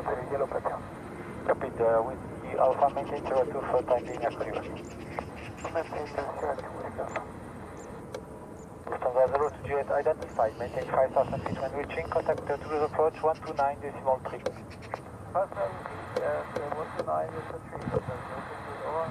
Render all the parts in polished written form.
yellow pattern. Copy, Whiskey Alpha, maintain 02 for time being active. Maintain 02, Echo. Lufthansa 0 to Juliet identified, maintain 5,000 feet when reaching, contact cruise approach 129.3. 129.3, over.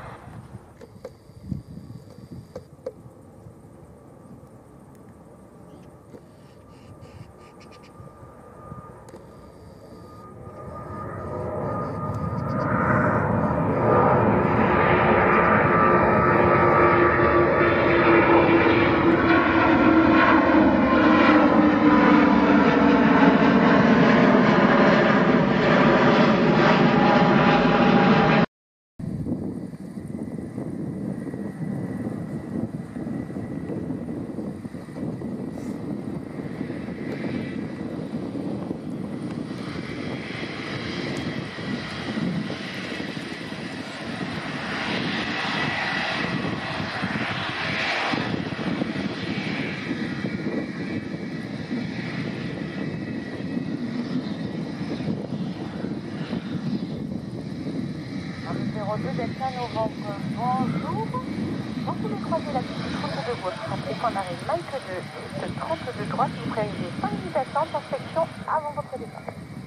Delta Novembre, bonjour. Vous pouvez croiser la piste 32 gauche, après qu'on arrive Mike 2, piste 32 droite, vous prévoyez 5 minutes d'attente en section avant votre départ.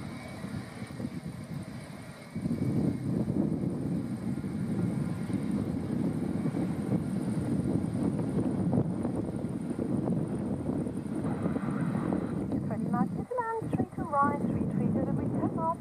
Freddie Mark, Newfoundland, 3 to right, 3 to the return off.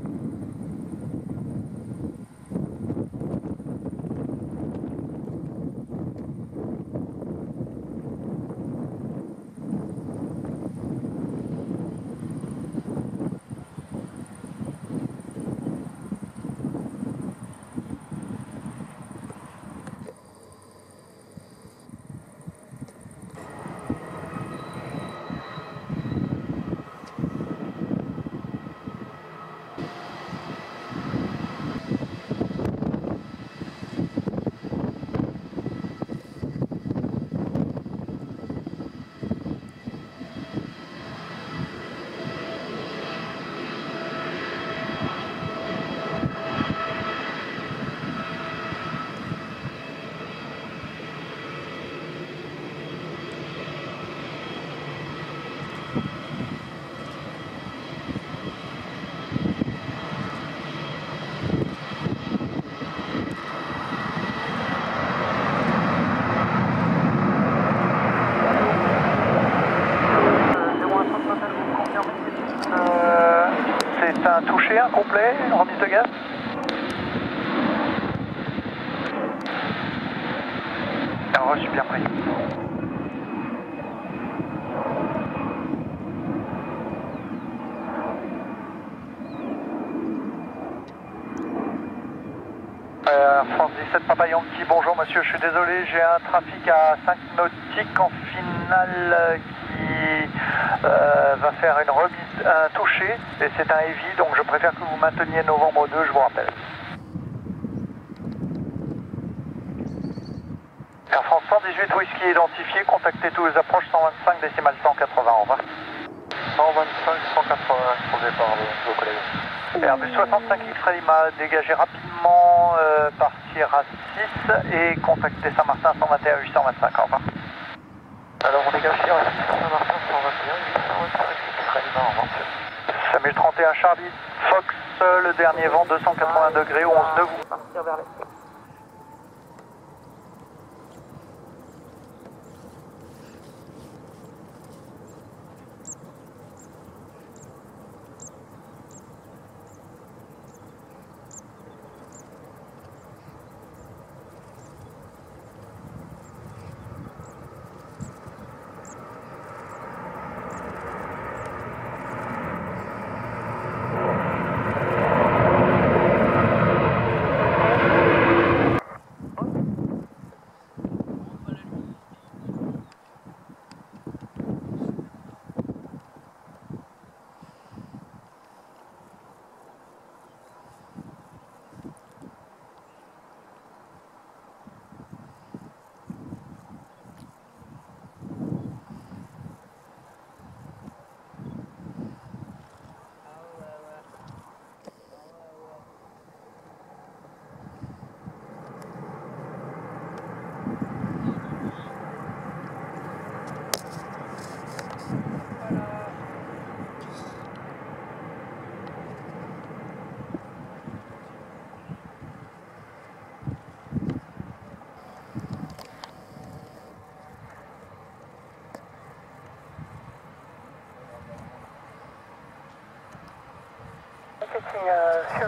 C'est un touché, un complet, une remise de gaz. Un reçu bien pris. France 17 Papa Yankee, bonjour monsieur, je suis désolé, j'ai un trafic à 5 nautiques en finale qui va faire une remise, un touché, et c'est un heavy, donc je préfère que vous mainteniez novembre 2, je vous rappelle. Air France 118 Whisky identifié, contactez tous les approches 125 décimal 180, au revoir. 125 180 pour le départ, vos collègues. Airbus 65 X Lima, dégagez rapidement, partir à 6 et contactez Saint-Martin 121 825, au revoir. Alors on dégage Saint-Martin 121 825 X Lima, au revoir. Samuel 31 Charlie, Fox, le dernier vent 280 degrés, 11 de vous. Partir vers l'est.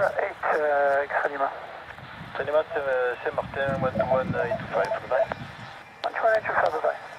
X-ray Lima. Lima, c'est Martin, 121, 825, goodbye. 122, bye.